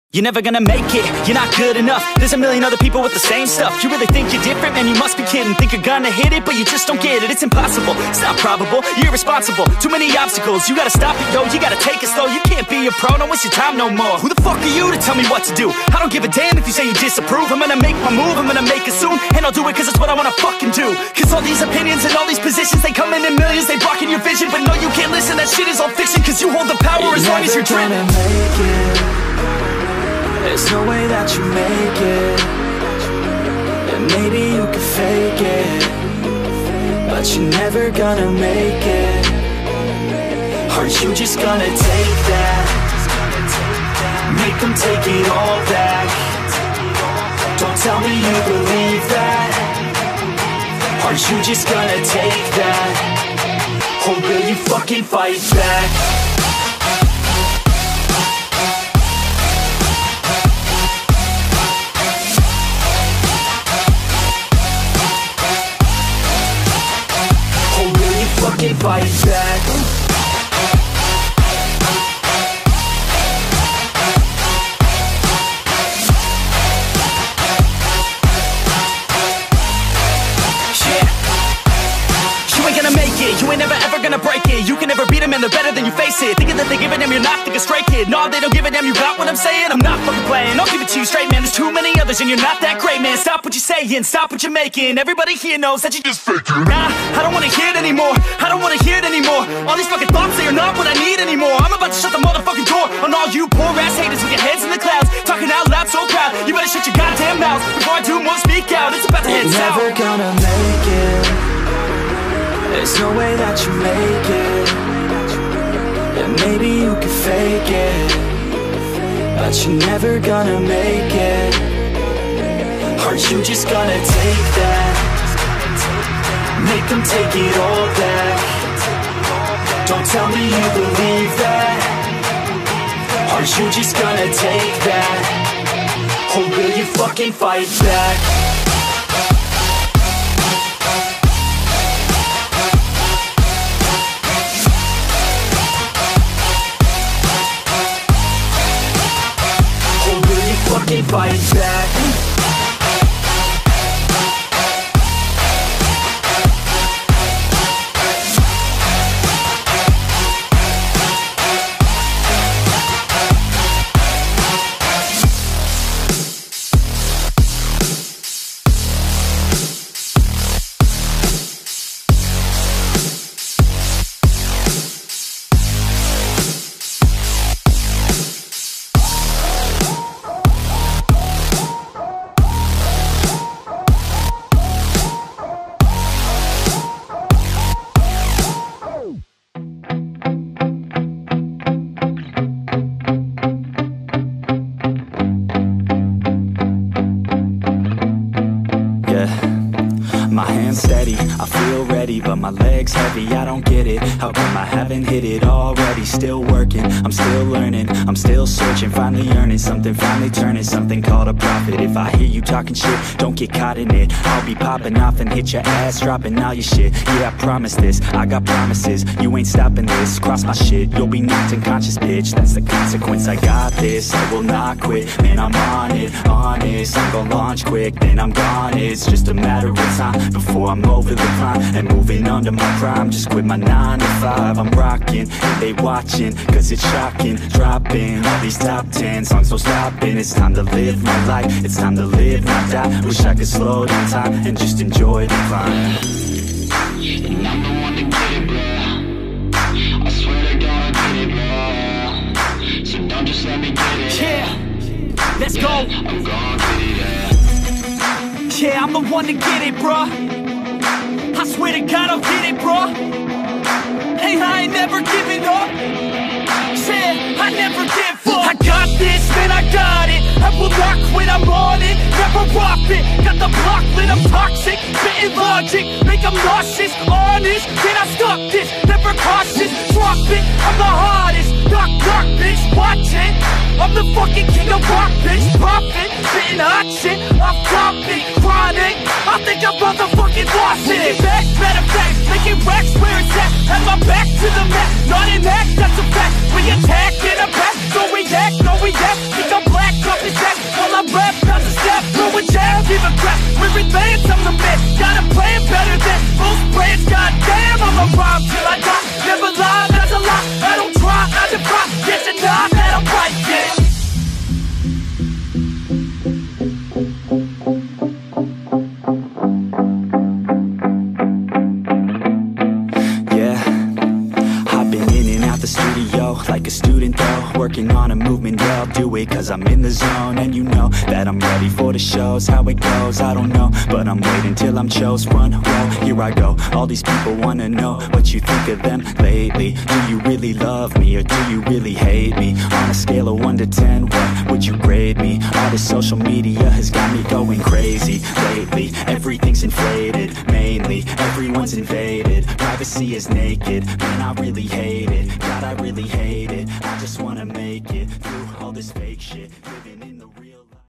You're never gonna make it, you're not good enough. There's a million other people with the same stuff. You really think you're different? Man, you must be kidding. Think you're gonna hit it, but you just don't get it. It's impossible, it's not probable, you're irresponsible. Too many obstacles, you gotta stop it, yo. You gotta take it slow, you can't be a pro. Don't waste your time no more. Who the fuck are you to tell me what to do? I don't give a damn if you say you disapprove. I'm gonna make my move, I'm gonna make it soon. And I'll do it cause it's what I wanna fucking do. Cause all these opinions and all these positions, they come in millions, they blocking your vision. But no, you can't listen, that shit is all fiction. Cause you hold the power as long as you're dreaming. There's no way that you make it. And maybe you can fake it, but you're never gonna make it. Are you just gonna take that? Make them take it all back. Don't tell me you believe that. Are you just gonna take that? Or will you fucking fight back? Fight back. You ain't gonna make it, you ain't never ever gonna break it. You can never beat them and they're better than you face it. Thinking that they give a damn, you're not thinking straight, kid. No, they don't give a damn, you got what I'm saying? I'm not fucking playing, I'll give it to you straight, man. There's too many others and you're not that great, man. Stop what you're saying, stop what you're making. Everybody here knows that you just faking. Nah, I don't wanna hear it anymore, I don't wanna hear it anymore. All these fucking thoughts, they are not what I need anymore. I'm about to shut the motherfucking door on all you poor ass haters with your heads in the clouds, talking out loud so proud. You better shut your goddamn mouth before I do more speak out. It's about to head south. You're never gonna make it. There's no way that you make it. And maybe you can fake it, but you're never gonna make it. Are you just gonna take that? Make them take it all back. Don't tell me you believe that. Are you just gonna take that? Or will you fucking fight back? Fight back. I feel ready, but my legs heavy, I don't get it. How come I haven't hit it already? Still working, I'm still learning, I'm still searching, finally earning something, finally turning something called a profit. If I hear you talking shit, don't get caught in it. I'll be popping off and hit your ass, dropping all your shit. Yeah, I promise this, I got promises, you ain't stopping this. Cross my shit, you'll be knocked unconscious, bitch. That's the consequence, I got this, I will not quit. Man, I'm on it, honest, I'm gonna launch quick, then I'm gone. It's just a matter of time before I'm over the climb and moving under my prime. Just quit my 9 to 5, I'm rocking and they watching, cause it's shocking. Dropping all these top 10 songs, no stopping. It's time to live my life, it's time to live, not die. Wish I could slow down time and just enjoy the climb. And I'm the one to get it, bro. I swear to God I get it, bro. So don't just let me get it. Yeah, let's go. I'm gonna get it, yeah, I'm the one to get it, bro. I swear to God I'll get it, bro. Hey, I ain't never giving up. Yeah, I never give up. I got this, man, I got it. I will not quit, I'm on it. Never rock it. Got the block lit, I'm toxic. Spitting logic, make them nauseous. Honest, can I stop this? Never cautious, drop it. I'm the hardest. Knock, knock, bitch, watch it. I'm the fucking king of rock, bitch. Profit, spitting hot shit. Off topic, chronic. I think I'm motherfucking lost it. Back, better facts, making racks where it's at. Have my back to the mat, not an act, that's a fact. We attack in a back, don't react, no react. Think I'm black, give a crap. We're advanced, I'm the man. Got a plan better than most brands. Goddamn, I'ma rhyme till I die. Never lie, that's a lie. I don't try, I defy. Yes and nah, that I'm right, yeah. The studio, like a student though, working on a movement, yeah, I'll do it cause I'm in the zone. And you know that I'm ready for the shows. How it goes, I don't know, but I'm waiting till I'm chose. Front row, here I go. All these people wanna know what you think of them lately. Do you really love me, or do you really hate me? On a scale of 1 to 10, what would you grade me? All this social media has got me going crazy lately. Everything's inflated, mainly everyone's invaded. Privacy is naked, man, I really hate it. God, I really hate it. I just wanna make it through all this fake shit, living in the real life.